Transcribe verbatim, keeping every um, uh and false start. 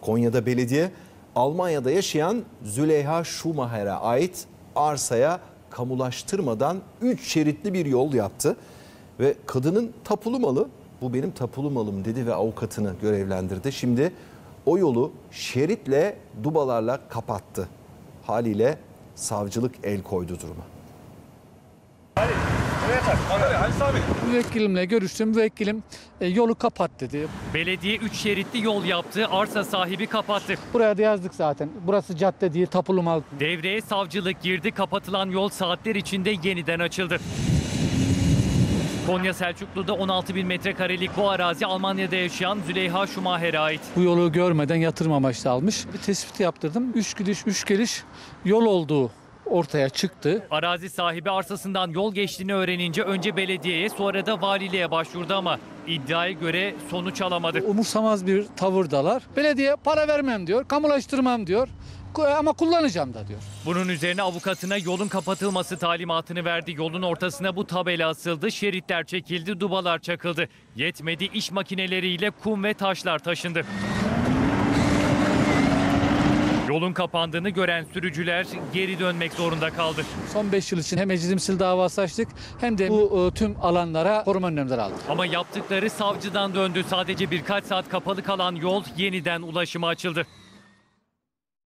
Konya'da belediye Almanya'da yaşayan Züleyha Schumacher'e ait arsaya kamulaştırmadan üç şeritli bir yol yaptı. Ve kadının tapulu malı, bu benim tapulu malım dedi ve avukatını görevlendirdi. Şimdi o yolu şeritle, dubalarla kapattı. Haliyle savcılık el koydu duruma. Müvekkilimle görüştüm. Müvekkilim e, yolu kapat dedi. Belediye üç şeritli yol yaptı, arsa sahibi kapattı. Buraya da yazdık zaten. Burası cadde değil, tapulu mal. Devreye savcılık girdi, kapatılan yol saatler içinde yeniden açıldı. Konya Selçuklu'da on altı bin metrekarelik bu arazi Almanya'da yaşayan Züleyha Schumacher'e ait. Bu yolu görmeden yatırım amaçlı almış. Bir tespit yaptırdım. Üç gidiş, üç geliş yol olduğu ortaya çıktı. Arazi sahibi arsasından yol geçtiğini öğrenince önce belediyeye, sonra da valiliğe başvurdu ama iddiaya göre sonuç alamadı. Umursamaz bir tavırdalar. Belediye para vermem diyor, kamulaştırmam diyor ama kullanacağım da diyor. Bunun üzerine avukatına yolun kapatılması talimatını verdi. Yolun ortasına bu tabela asıldı, şeritler çekildi, dubalar çakıldı. Yetmedi, iş makineleriyle kum ve taşlar taşındı. Yolun kapandığını gören sürücüler geri dönmek zorunda kaldı. Son beş yıl için hem ecrimsil davası açtık hem de bu tüm alanlara koruma önlemleri aldık. Ama yaptıkları savcıdan döndü. Sadece birkaç saat kapalı kalan yol yeniden ulaşıma açıldı.